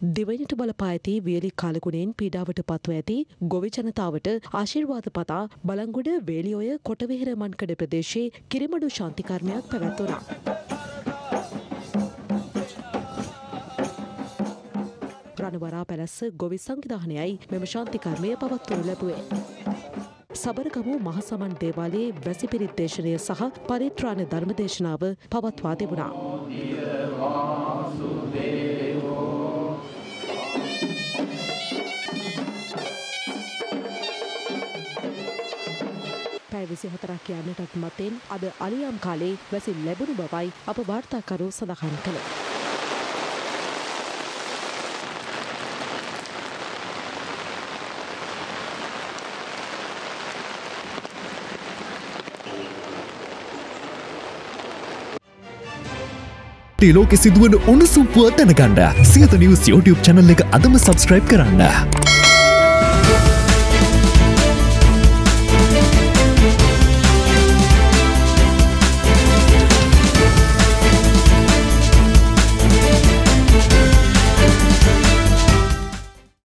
දෙවැනිට බලපා ඇති වියලි කාලගුණයෙන් පීඩාවට පත්ව ඇති ගොවි ජනතාවට ආශිර්වාද පතා බලංගොඩ වේලිඔය කොටවිහෙර මන්කඩ ප්‍රදේශයේ කිරිමඩු ශාන්ති කර්මයක් පැවැත්වුණා. රණවරා පැලැස්ස ගොවි සංවිධානයයි මෙම ශාන්ති කර්මය පවත්වනු ලැබුවේ. සබරගමු මහසමන් දේවාලයේ වැසිපිරිත් දේශනය සහ පරිත්‍රාණ ධර්මදේශනාව පවත්වා තිබුණා. පැය 24ක් යන්නටත් මතෙන් අද අලියම් කාලේ වැසි ලැබුණු බවයි අප වාර්තාකරු සඳහන් කළේ. ලෝකෙ සිදුවන උණුසුම් පුවත් දැනගන්න සියත නිවුස් YouTube channel එක අදම subscribe කරන්න.